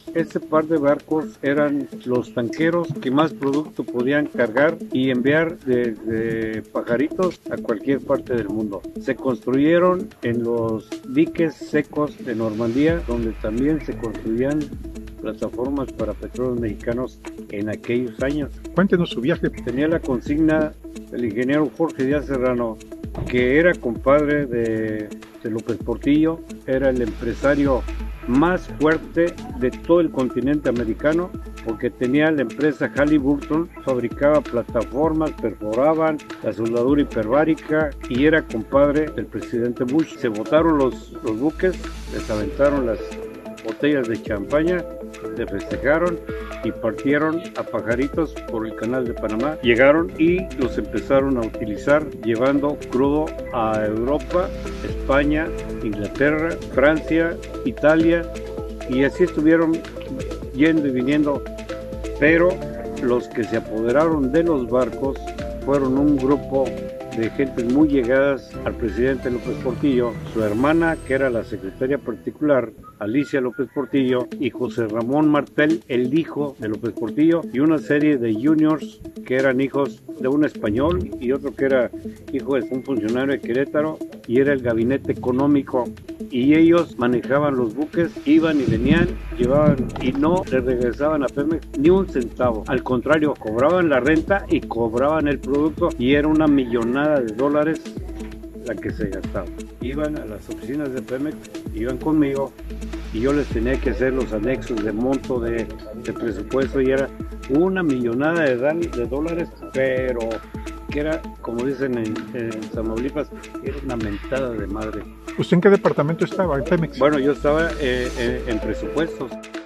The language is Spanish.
Este par de barcos eran los tanqueros que más producto podían cargar y enviar desde Pajaritos a cualquier parte del mundo. Se construyeron en los diques secos de Normandía, donde también se construían plataformas para petróleos mexicanos en aquellos años. Cuéntenos su viaje. Tenía la consigna del ingeniero Jorge Díaz Serrano, que era compadre de López Portillo, era el empresario más fuerte de todo el continente americano, porque tenía la empresa Halliburton, fabricaba plataformas, perforaban la soldadura hiperbárica y era compadre del presidente Bush. Se botaron los buques, les aventaron las botellas de champaña, se festejaron y partieron a Pajaritos por el canal de Panamá. Llegaron y los empezaron a utilizar llevando crudo a Europa, España, Inglaterra, Francia, Italia, y así estuvieron yendo y viniendo, pero los que se apoderaron de los barcos fueron un grupo de gentes muy llegadas al presidente López Portillo, su hermana, que era la secretaria particular, Alicia López Portillo, y José Ramón Martel, el hijo de López Portillo, y una serie de juniors que eran hijos de un español y otro que era hijo de un funcionario de Querétaro, y era el gabinete económico, y ellos manejaban los buques, iban y venían, llevaban y no le regresaban a Pemex ni un centavo. Al contrario, cobraban la renta y cobraban el producto, y era una millonada de dólares la que se gastaba. Iban a las oficinas de Pemex, iban conmigo y yo les tenía que hacer los anexos de monto de presupuesto, y era una millonada de dólares, pero que era, como dicen en Tamaulipas, era una mentada de madre. ¿Usted en qué departamento estaba, en Pemex? Bueno, yo estaba en presupuestos.